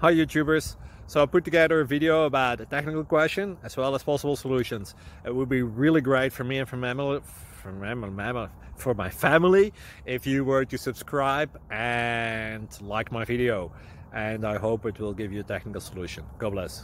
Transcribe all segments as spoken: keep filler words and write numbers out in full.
Hi YouTubers. So I put together a video about a technical question as well as possible solutions. It would be really great for me and for my, for my, for my family if you were to subscribe and like my video. And I hope it will give you a technical solution. God bless.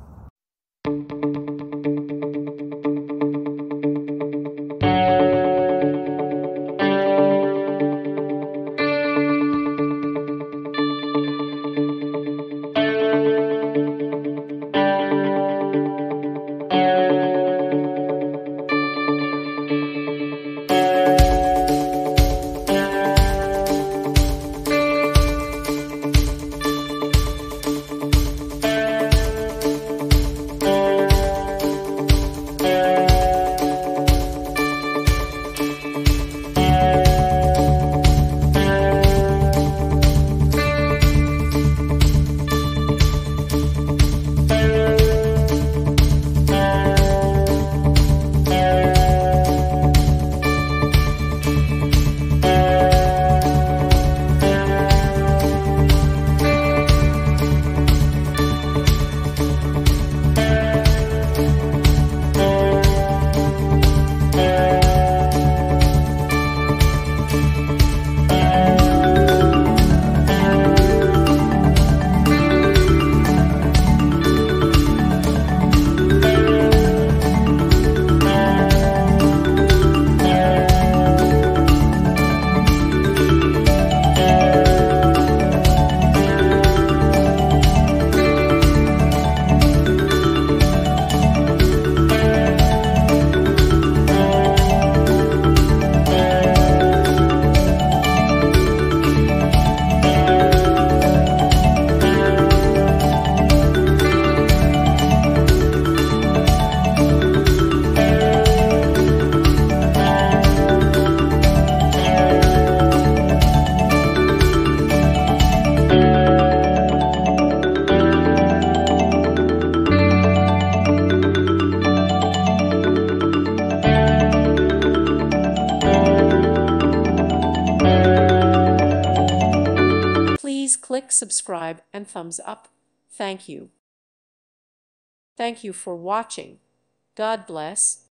Please click subscribe and thumbs up. Thank you. Thank you for watching. God bless.